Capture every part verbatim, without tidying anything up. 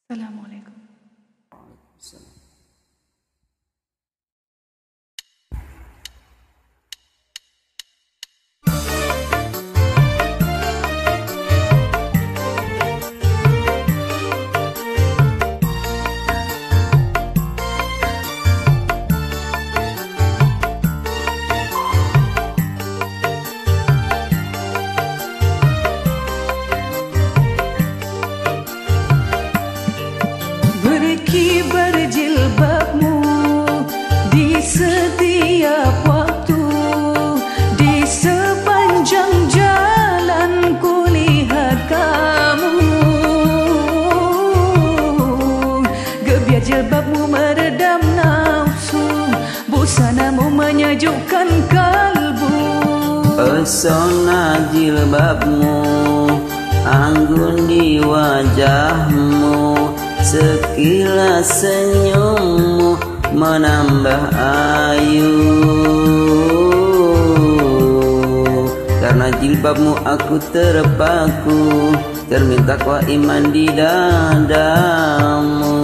Assalamualaikum. Berkibar jilbabmu di setiap waktu, di sepanjang jalan kulihat kamu. Gebiar jilbabmu meredam nafsu, busanamu menyejukkan kalbu. Pesona jilbabmu anggun di wajahmu, sekilas senyummu menambah ayu. Karena jilbabmu aku terpaku, cermin takwa iman di dadamu.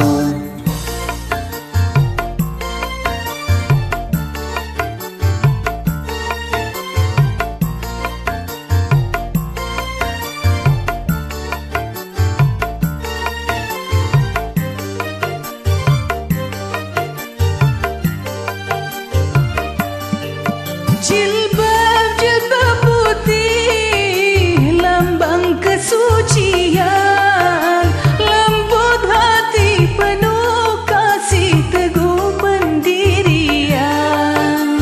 Jilbab jilbab putih, lambang kesucian, lembut hati penuh kasih teguh pendirian.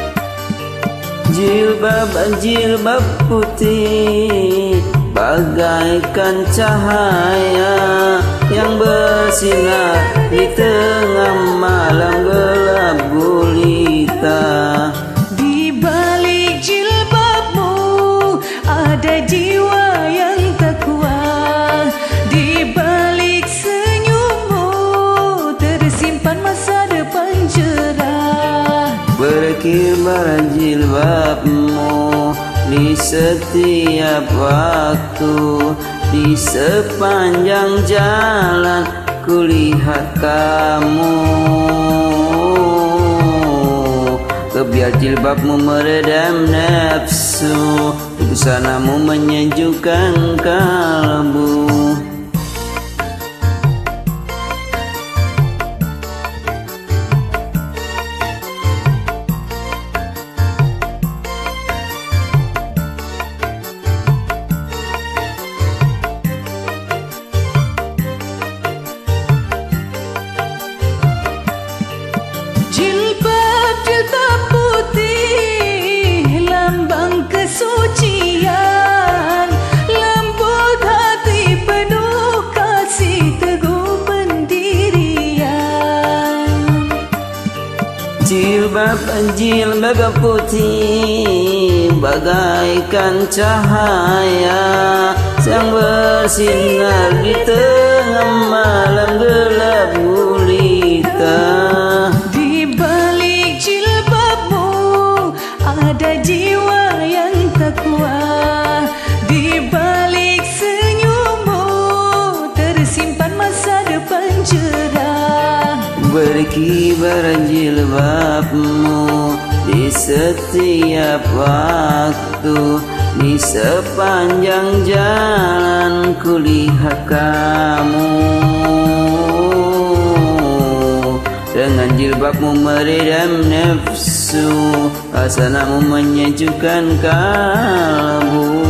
Jilbab jilbab putih bagaikan cahaya yang bersinar di tengah malam gelap gulita. Ada jiwa yang takwa, di balik senyummu tersimpan masa depan cerah. Berkibar jilbabmu di setiap waktu, di sepanjang jalan kulihat kamu. Gebiar jilbabmu meredam nafsu, busanamu menyejukkan kalbu. Jilbab jilbab putih, lambang kesucian, lembut hati penuh kasih teguh pendirian. Jilbab jilbab putih bagaikan cahaya yang bersinar di tengah malam gelap gulita. Ada jiwa yang takwa, di balik senyummu tersimpan masa depan cerah. Berkibar jilbabmu di setiap waktu, di sepanjang jalan kulihat kamu. Dengan jilbabmu meredam nafsu, asanamu menyejukkan kalbu.